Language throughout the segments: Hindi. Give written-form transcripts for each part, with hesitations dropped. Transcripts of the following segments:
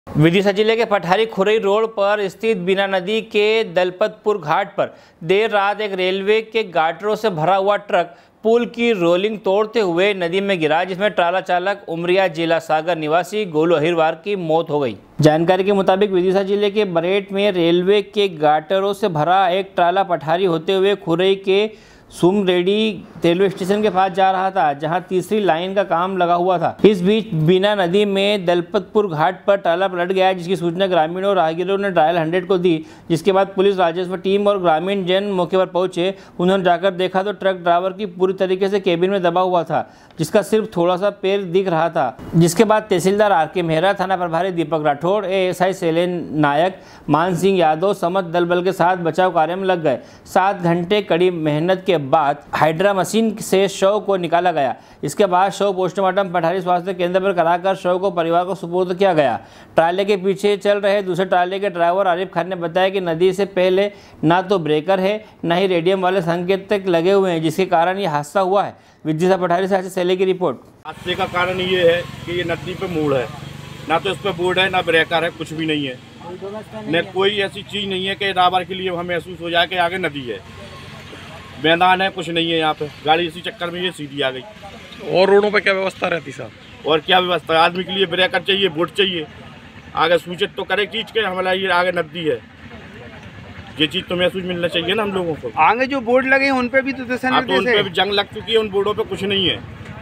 विदिशा जिले के पठारी खुरई रोड पर स्थित बीना नदी के दलपतपुर घाट पर देर रात एक रेलवे के गाटरों से भरा हुआ ट्रक पुल की रोलिंग तोड़ते हुए नदी में गिरा, जिसमें ट्राला चालक उमरिया जिला सागर निवासी गोलू अहिरवार की मौत हो गई। जानकारी के मुताबिक विदिशा जिले के बरेट में रेलवे के गाटरों से भरा एक ट्राला पठारी होते हुए खुरई के सुमरेडी रेलवे स्टेशन के पास जा रहा था, जहां तीसरी लाइन का काम लगा हुआ था। इस बीच बीना नदी में दलपतपुर घाट पर ट्राला पलट गया, जिसकी सूचना ग्रामीणों और राहगीरों ने डायल 100 को दी। जिसके बाद पुलिस राजस्व टीम और ग्रामीण जन मौके पर पहुंचे। उन्होंने जाकर देखा तो ट्रक ड्राइवर की पूरी तरीके से केबिन में दबा हुआ था, जिसका सिर्फ थोड़ा सा पैर दिख रहा था। जिसके बाद तहसीलदार आर.के. मेहरा, थाना प्रभारी दीपक राठौड़, एएसआई शैलेन नायक, मान सिंह यादव समस्त दल बल के साथ बचाव कार्य में लग गए। 7 घंटे कड़ी मेहनत के बाद हाइड्रा मशीन से शव को निकाला गया। इसके बाद शव पोस्टमार्टम पठारी स्वास्थ्य केंद्र पर कराकर शव को परिवार को सुपुर्द किया गया। ट्राले के पीछे चल रहे दूसरे ट्राले के ड्राइवर आरिफ खान ने बताया कि नदी से पहले ना तो ब्रेकर है, न ही रेडियम वाले संकेतक लगे हुए हैं, जिसके कारण ये हादसा हुआ है। विदिशा पठारी से सैले की रिपोर्ट। हादसे का कारण ये है कि ये नदी पे मोड़ है, ना तो इस पे बोर्ड है, ना ब्रेकर है, कुछ भी नहीं है। न कोई ऐसी चीज़ नहीं है कि ड्राइवर के लिए हमें महसूस हो जाए कि आगे नदी है, मैदान है, कुछ नहीं है यहाँ पे। गाड़ी इसी चक्कर में ये सीधी आ गई। और रोडों पे क्या व्यवस्था रहती साहब? और क्या व्यवस्था, आदमी के लिए ब्रेकर चाहिए, बोर्ड चाहिए, आगे सूचित तो करे चीज़ के हमारा ये आगे नदी है, ये चीज़ तो महसूस मिलना चाहिए ना हम लोगों को। आगे जो बोर्ड लगे हैं उन पे भी तो तो उन पे भी जंग लग चुकी है, उन बोर्डों पे कुछ नहीं है,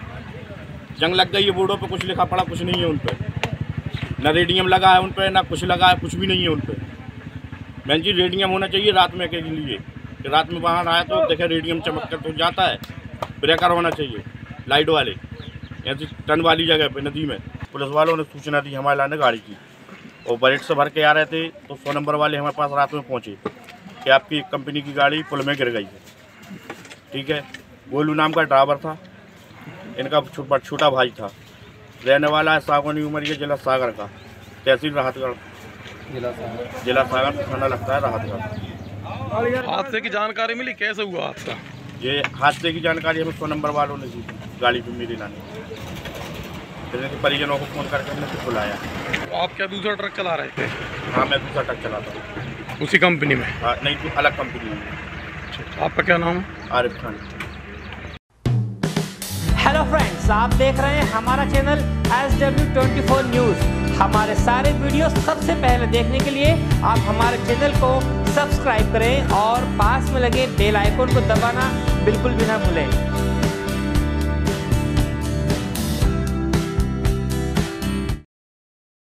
जंग लग गई है बोर्डों पे, कुछ लिखा पड़ा कुछ नहीं है उन पे, ना रेडियम लगा है उन पे, ना कुछ लगा है, कुछ भी नहीं है उन पे। मैन जी रेडियम होना चाहिए रात में के लिए, कि रात में बाहर आया तो देखे रेडियम चमक कर तो जाता है। ब्रेकर होना चाहिए लाइट वाले, ऐसी टन वाली जगह पे नदी में। पुलिस वालों ने सूचना दी हमारे लाने गाड़ी की, और बरेट से भर के आ रहे थे तो 100 नंबर वाले हमारे पास रात में पहुँचे कि आपकी कंपनी की गाड़ी पुल में गिर गई है। ठीक है, गोलू नाम का ड्राइवर था, इनका छोटा भाई था, रहने वाला है सागौनी उमरिया जिला सागर का, तहसील राहतगढ़, जिला सागर थाना लगता है राहतगढ़। हादसे की जानकारी मिली, कैसे हुआ हादसा? ये हादसे की जानकारी हमें 100 नंबर वालों ने दी गाड़ी पे मेरे लाने, फिर परिजनों को फ़ोन करके हमने फिर बुलाया। तो आप क्या दूसरा ट्रक चला रहे थे? हाँ, मैं दूसरा ट्रक चलाता हूँ। उसी कंपनी में? हाँ, नहीं तो अलग कंपनी में। आपका क्या नाम है? आरिफ खान। हेलो फ्रेंड्स, आप देख रहे हैं हमारा चैनल SW24 न्यूज़। हमारे सारे वीडियो सबसे पहले देखने के लिए आप हमारे चैनल को सब्सक्राइब करें और पास में लगे बेल आइकन को दबाना बिल्कुल भी ना भूलें।